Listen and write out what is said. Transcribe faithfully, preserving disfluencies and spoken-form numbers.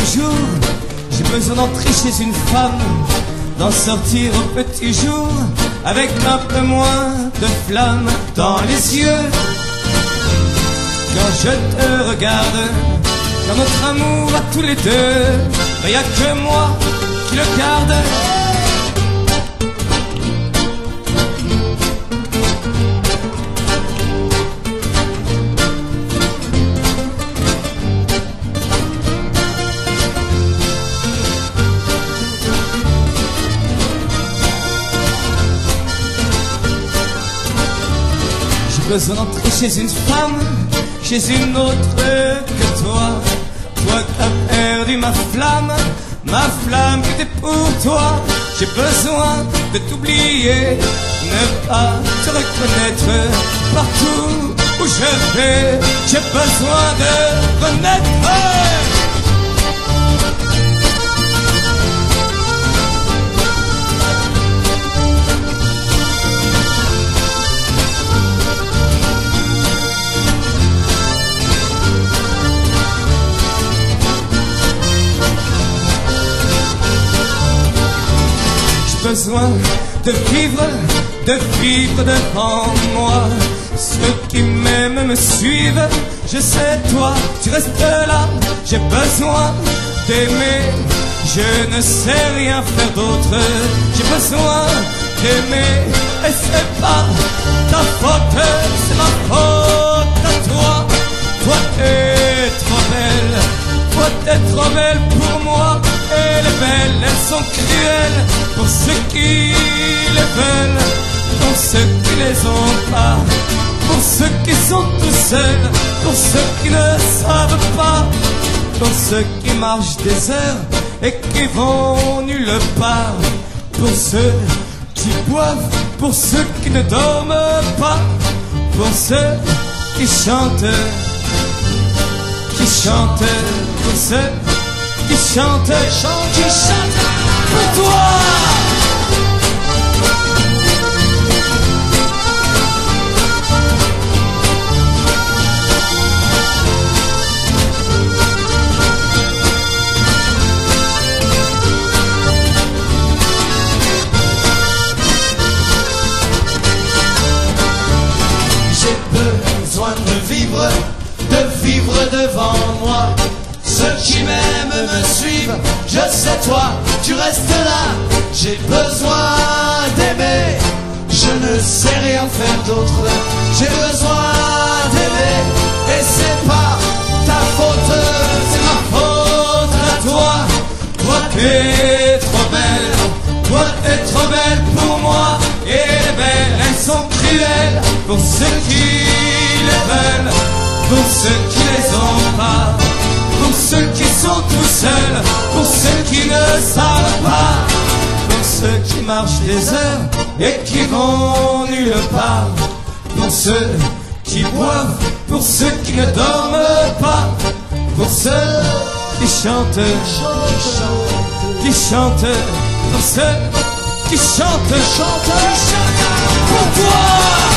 jour, j'ai besoin d'entrer chez une femme, d'en sortir au petit jour, avec un peu moins de flamme dans les yeux. Quand je te regarde, dans notre amour à tous les deux, il n'y a que moi qui le garde. J'ai besoin d'entrer chez une femme, chez une autre que toi. Toi qui as perdu ma flamme, ma flamme qui était pour toi. J'ai besoin de t'oublier, ne pas te reconnaître partout où je vais. J'ai besoin de renaître. Besoin de vivre, de vivre devant moi. Ceux qui m'aiment me suivent, je sais toi, tu restes là. J'ai besoin d'aimer, je ne sais rien faire d'autre. J'ai besoin d'aimer, et c'est pas ta faute, c'est ma faute à toi. Toi t'es trop belle, toi t'es trop belle pour moi. Et les belles, elles sont cruelles pour ceux qui les veulent, pour ceux qui les ont pas, pour ceux qui sont tout seuls, pour ceux qui ne savent pas, pour ceux qui marchent des heures et qui vont nulle part, pour ceux qui boivent, pour ceux qui ne dorment pas, pour ceux qui chantent, qui chantent, pour ceux qui chante, chante, qui chante pour toi. J'ai besoin de vivre, de vivre devant moi. Ceux qui m'aiment me suivent, je sais toi, tu restes là. J'ai besoin d'aimer, je ne sais rien faire d'autre. J'ai besoin d'aimer, et c'est pas ta faute, c'est ma faute à toi. Toi t'es trop belle, toi t'es trop belle pour moi. Et les belles, elles sont cruelles pour ceux qui les veulent, pour ceux qui les ont pas, pour ceux qui sont tout seuls, pour ceux qui ne savent pas, pour ceux qui marchent des heures et qui vont nulle part, pour ceux qui boivent, pour ceux qui ne dorment pas, pour ceux qui chantent, qui chantent, pour ceux qui chantent, chantent, pour toi.